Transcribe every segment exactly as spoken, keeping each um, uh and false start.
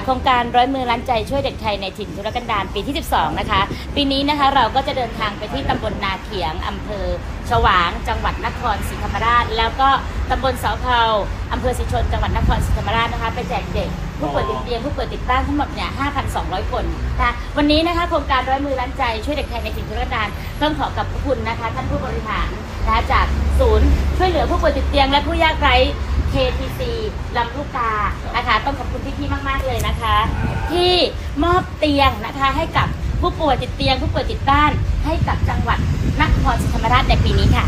โครงการร้อยมือล้านใจช่วยเด็กไทยในถิ่นทุรกันดารปีที่สิบสองนะคะปีนี้นะคะเราก็จะเดินทางไปที่ตำบลนาเขียงอำเภอฉวางจังหวัดนครศรีธรรมราชแล้วก็ตำบลเสาเผาอำเภอศรีชนจังหวัดนครศรีธรรมราชนะคะไปแจกเด็กผู้ป่วยติดเตียงผู้ป่วยติดตั้งทั้งหมดเนี่ย ห้าพันสองร้อย คนนะคะวันนี้นะคะโครงการร้อยมือล้านใจช่วยเด็กไทยในถิ่นทุรกันดารต้องขอขอบคุณนะคะท่านผู้บริหารนะคะจากศูนย์ช่วยเหลือผู้ป่วยติดเตียงและผู้ยากไร้ เค ที ซี ลำลูกกานะคะต้องขอบคุณพี่ๆมากๆเลยนะคะที่มอบเตียงนะคะให้กับผู้ป่วยติดเตียงผู้ป่วยติดบ้านให้กับจังหวัดนครศรีธรรมราชในปีนี้ค่ะ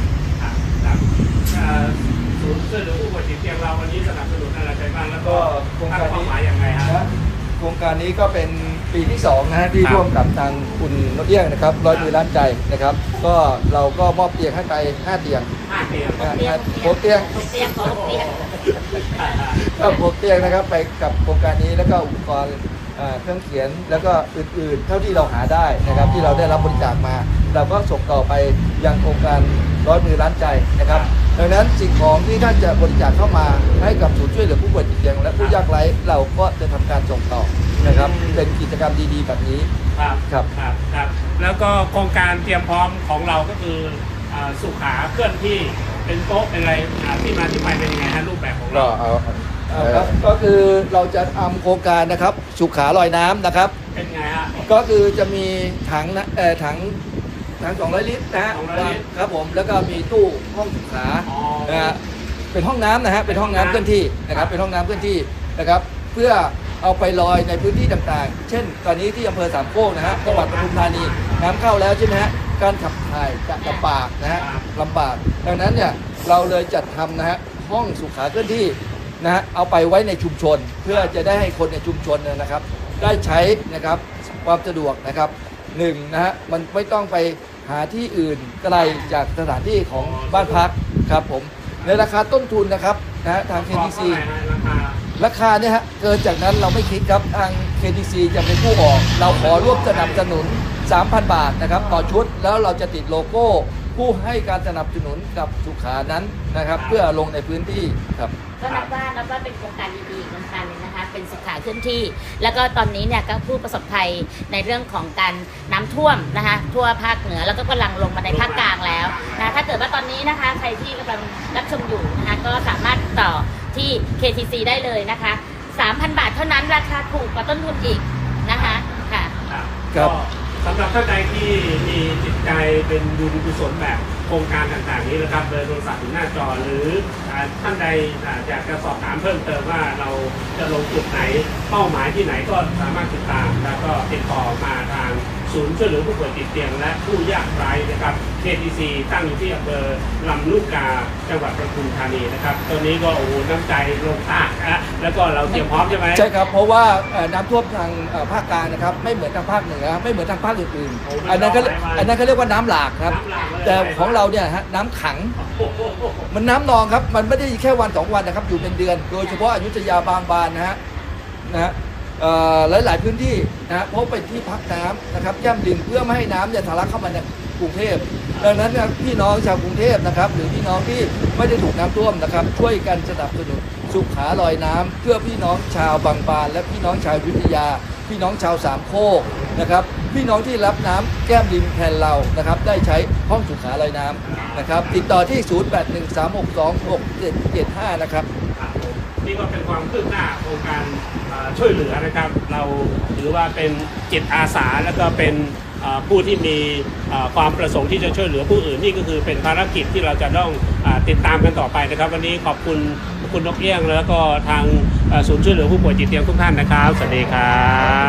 ศูนย์ช่วยเหลือผู้ป่วยติดเตียงเราวันนี้สนับสนุนอะไรไปบ้างแล้วก็โครงการนี้หมายยังไงฮะโครงการนี้ก็เป็นปีที่สองนะฮะที่ร่วมกับทางคุณนกเอี้ยงนะครับร้อยมือล้านใจนะครับก็เราก็มอบเตียงให้ไปห้าเตียงห้าเตียงหกเตียงหกเตียงหกเตียงก็หกเตียงนะครับไปกับโครงการนี้แล้วก็อุปกรณ์เครื่องเขียนแล้วก็อื่นๆเท่าที่เราหาได้นะครับที่เราได้รับบริจาคมาเราก็ส่งต่อไปยังโครงการร้อยมือล้านใจนะครับดังนั้นสิ่งของที่ท่านจะบริจาคเข้ามาให้กับศูนย์ช่วยเหลือผู้ป่วยติดเตียงและผู้ยากไร้เราก็จะทำการส่งต่อนะครับเป็นกิจกรรมดีๆแบบนี้ครับครับครับครับแล้วก็โครงการเตรียมพร้อมของเราก็คือสุขาเคลื่อนที่เป็นโต๊ะเป็นอะไรที่มาที่ไปเป็นยังไงฮะรูปแบบของเราครับก็คือเราจะทำโครงการนะครับสุขาลอยน้ำนะครับเป็นไงฮะก็คือจะมีถังนะเอ่อถังถังสองร้อยลิตรนะฮะครับผมแล้วก็มีตู้ห้องสุขานะฮะเป็นห้องน้ำนะฮะเป็นห้องน้ำเคลื่อนที่นะครับเป็นห้องน้ำเคลื่อนที่นะครับเพื่อเอาไปลอยในพื้นที่ต่างๆเช่นตอนนี้ที่อำเภอสามโคกนะฮะจังหวัดปทุมธานีน้ำเข้าแล้วใช่ไหมฮะการขับถ่ายจะลำบากนะฮะลำบากดังนั้นเนี่ยเราเลยจัดทำนะฮะห้องสุขาเคลื่อนที่นะฮะเอาไปไว้ในชุมชนเพื่อจะได้ให้คนในชุมชนนะครับได้ใช้นะครับความสะดวกนะครับหนึ่งนะฮะมันไม่ต้องไปหาที่อื่นไกลจากสถานที่ของบ้านพักครับผมในราคาต้นทุนนะครับนะฮะทาง เค ที ซี ราคาเนี่ยฮะเกินจากนั้นเราไม่คิดครับทาง เค ที ซี จะเป็นผู้ออกเราขอร่วมสนับสนุน สามพัน บาทนะครับต่อชุดแล้วเราจะติดโลโก้ผู้ให้การสนับสนุนกับสุขานั้นนะครับเพื่อลงในพื้นที่ครับก็นับว่านับว่าเป็นโครงการดีๆโครงการนึงนะคะเป็นสุขาเคลื่อนที่แล้วก็ตอนนี้เนี่ยก็ผู้ประสบภัยในเรื่องของการน้ำท่วมนะคะทั่วภาคเหนือแล้วก็กำลังลงมาในภาคกลางแล้วนะถ้าเกิดว่าตอนนี้นะคะใครที่กำลังรับชมอยู่นะคะก็สามารถต่อที่ เค ที ซี ได้เลยนะคะ สามพัน บาทเท่านั้นราคาถูกกว่าต้นทุนอีกนะคะค่ะครับสำหรับท่านใดที่มีจิตใจเป็นบุญกุศลแบบโครงการต่างๆนี้นะครับเบอร์โทรศัพท์อยู่หน้าจอหรือท่านใดอยากจะสอบถามเพิ่มเติมว่าเราจะลงจุดไหนเป้าหมายที่ไหนก็สามารถติดตามแล้วก็ติดต่อมาทางศูนย์ช่วยเหลือผู้ป่วยติดเตียงและผู้ยากไร้นะครับ เค ที ซี ตั้งอยู่ที่อำเภอลำลูกกาจังหวัดปทุมธานีนะครับตัวนี้ก็โอ้โหน้ำใจลงภาคนะแล้วก็เราเตรียมพร้อมใช่ไหมใช่ครับเพราะว่าน้ำท่วมทางภาคกลางนะครับไม่เหมือนทางภาคเหนือไม่เหมือนทางภาคอื่นๆอันนั้นก็อันนั้นเขาเรียกว่าน้ำหลากครับแต่ของเราเนี่ยฮะน้ำขังมันน้ำนองครับมันไม่ได้แค่วันสองวันนะครับอยู่เป็นเดือนโดยเฉพาะอยุธยาบางบานนะฮะนะฮะหลายหลายพื้นที่นะเพราะเป็นที่พักน้ำนะครับแก้มลิงเพื่อไม่ให้น้ำเนี่ยทะลักเข้ามาในกรุงเทพดังนั้นนะพี่น้องชาวกรุงเทพนะครับหรือพี่น้องที่ไม่ได้ถูกน้ำท่วมนะครับช่วยกันสนับสนุนสุขาลอยน้ำเพื่อพี่น้องชาวบางบานและพี่น้องชาวอยุธยาพี่น้องชาวสามโคกนะครับพี่น้องที่รับน้ำแก้มลิงแทนเรานะครับได้ใช้ห้องสุขาลอยน้ำนะครับติดต่อที่ศูนย์ แปด หนึ่ง สาม หก สอง หก เจ็ด เจ็ด ห้านะครับนี่ก็เป็นความคืบหน้าโครงการช่วยเหลือนะครับเราถือว่าเป็นจิตอาสาแล้วก็เป็นผู้ที่มีความประสงค์ที่จะช่วยเหลือผู้อื่นนี่ก็คือเป็นภารกิจที่เราจะต้องติดตามกันต่อไปนะครับวันนี้ขอบคุณคุณนกเอี้ยงแล้วก็ทางศูนย์ช่วยเหลือผู้ป่วยติดเตียงทุกท่านนะครับสวัสดีครับ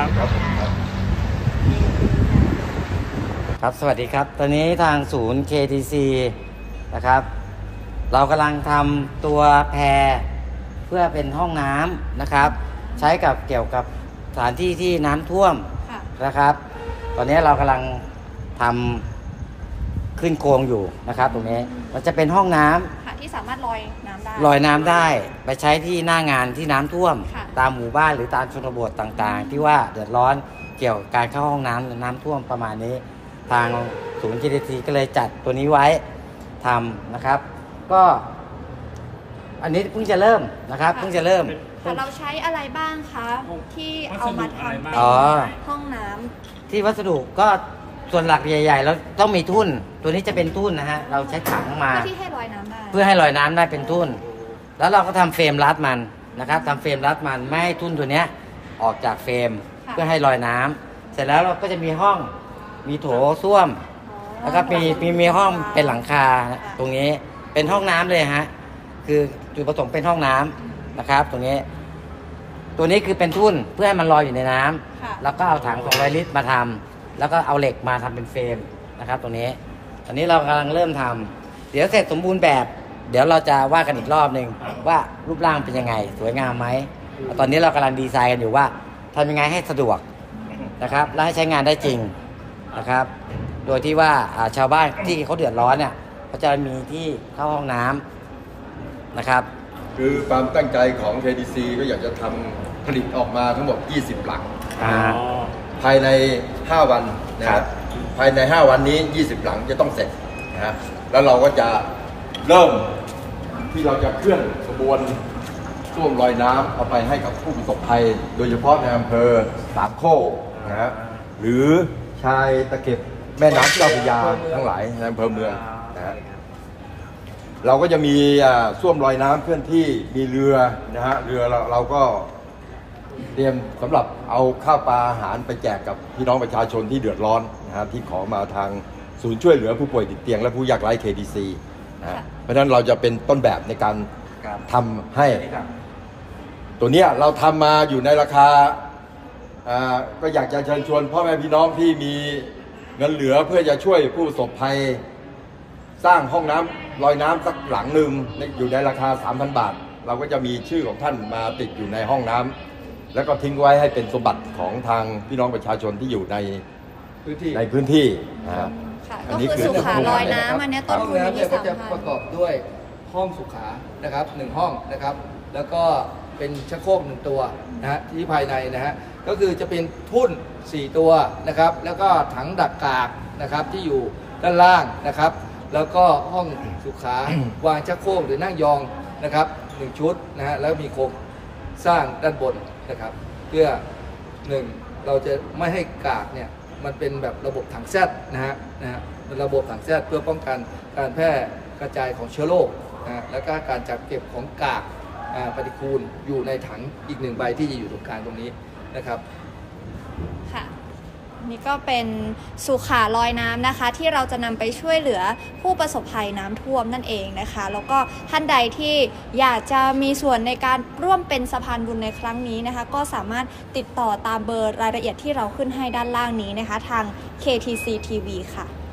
ครับสวัสดีครับตอนนี้ทางศูนย์ เค ที ซี นะครับเรากำลังทำตัวแพรเพื่อเป็นห้องน้ำนะครับใช้กับเกี่ยวกับสถานที่ที่น้ำท่วมนะครับตอนนี้เรากำลังทำขึ้นโครงอยู่นะครับตรงนี้มันจะเป็นห้องน้ำที่สามารถลอยน้ำได้ลอยน้ำได้ไปใช้ที่หน้างานที่น้ำท่วมตามหมู่บ้านหรือตามชนบทต่างๆที่ว่าเดือดร้อนเกี่ยวกับการเข้าห้องน้ำน้ำท่วมประมาณนี้ทางศูนย์ เค ที ซี ก็เลยจัดตัวนี้ไว้ทำนะครับก็อันนี้เพิ่งจะเริ่มนะครับเพิ่งจะเริ่มค่ะเราใช้อะไรบ้างคะที่เอามาทำเป็นอ๋อห้องน้ำที่วัสดุก็ส่วนหลักใหญ่ๆแล้วต้องมีทุ่นตัวนี้จะเป็นทุ่นนะฮะเราใช้ถังมาเพื่อที่ให้ลอยน้ำได้เพื่อให้ลอยน้ำได้เป็นทุ่นแล้วเราก็ทำเฟรมรัดมันนะครับทำเฟรมรัดมันไม่ให้ทุ่นตัวเนี้ยออกจากเฟรมเพื่อให้ลอยน้ำเสร็จแล้วเราก็จะมีห้องมีโถส้วมแล้วก็มีมีมีห้องเป็นหลังคาตรงนี้เป็นห้องน้ำเลยฮะคือจุดประสงค์เป็นห้องน้ำนะครับตรงนี้ตัวนี้คือเป็นทุ่นเพื่อให้มันลอยอยู่ในน้ำแล้วก็เอาถังสองร้อยลิตรมาทำแล้วก็เอาเหล็กมาทำเป็นเฟรมนะครับตรงนี้ตอนนี้เรากำลังเริ่มทำเดี๋ยวเสร็จสมบูรณ์แบบเดี๋ยวเราจะว่ากันอีกรอบหนึ่งว่ารูปร่างเป็นยังไงสวยงามไหมตอนนี้เรากำลังดีไซน์กันอยู่ว่าทำยังไงให้สะดวกนะครับและให้ใช้งานได้จริงนะครับโดยที่ว่าชาวบ้านที่เขาเดือดร้อนเนี่ยเขาจะมีที่เข้าห้องน้ำนะครับคือความตั้งใจของ เค ที ซี ก็อยากจะทำผลิตออกมาทั้งหมดยี่สิบหลังภายใน ห้า วันนะครับภายใน ห้า วันนี้ยี่สิบหลังจะต้องเสร็จนะฮะแล้วเราก็จะเริ่มที่เราจะเคลื่อนขบวนส้วมลอยน้ำเอาไปให้กับผู้ประสบภัยโดยเฉพาะในอำเภอสามโคกนะฮะหรือชายตะเข็บแม่น้ำเจ้าพระยาทั้งหลายในอำเภอเมืองนะฮะเราก็จะมีส้วมลอยน้ำเคลื่อนที่มีเรือนะฮะเรือเราเราก็เตรียมสำหรับเอาข้าวปลาอาหารไปแจกกับพี่น้องประชาชนที่เดือดร้อนนะฮะที่ขอมาทางศูนย์ช่วยเหลือผู้ป่วยติดเตียงและผู้ยากไร้ เค ที ซี นะฮะเพราะฉะนั้นเราจะเป็นต้นแบบในการทำให้ตัวนี้เราทำมาอยู่ในราคาก็อยากจะเชิญชวนพ่อแม่พี่น้องที่มีเงินเหลือเพื่อจะช่วยผู้ประสบภัยสร้างห้องน้ำลอยน้ำสักหลังหนึ่งอยู่ในราคา สามพัน บาทเราก็จะมีชื่อของท่านมาติดอยู่ในห้องน้ำแล้วก็ทิ้งไว้ให้เป็นสมบัติของทางพี่น้องประชาชนที่อยู่ในพื้นที่ในพื้นที่นะครับก็คือสุขาลอยน้ำอันนี้ต้นทุนอยู่ที่สามพันก็จะประกอบด้วยห้องสุขานะครับหนึ่งห้องนะครับแล้วก็เป็นชักโครกหนึ่งตัวนะฮะที่ภายในนะฮะก็คือจะเป็นทุ่นสี่ตัวนะครับแล้วก็ถังดักกากนะครับที่อยู่ด้านล่างนะครับแล้วก็ห้องสุขาวางชักโครกหรือนั่งยองนะครับหนึ่งชุดนะฮะแล้วมีโครงสร้างด้านบนนะครับเพื่อหนึ่งเราจะไม่ให้กากเนี่ยมันเป็นแบบระบบถังแซดนะฮะนะฮะเป็นระบบถังแซดเพื่อป้องกันการแพร่กระจายของเชื้อโรคนะฮะแล้วก็การจัดเก็บของกากปฏิกูลอยู่ในถังอีกหนึ่งใบที่จะอยู่ตรงกลางตรงนี้นะครับค่ะนี่ก็เป็นสุขาลอยน้ำนะคะที่เราจะนำไปช่วยเหลือผู้ประสบภัยน้ำท่วมนั่นเองนะคะแล้วก็ท่านใดที่อยากจะมีส่วนในการร่วมเป็นสะพานบุญในครั้งนี้นะคะก็สามารถติดต่อตามเบอร์รายละเอียดที่เราขึ้นให้ด้านล่างนี้นะคะทาง เค ที ซี ที วี ค่ะ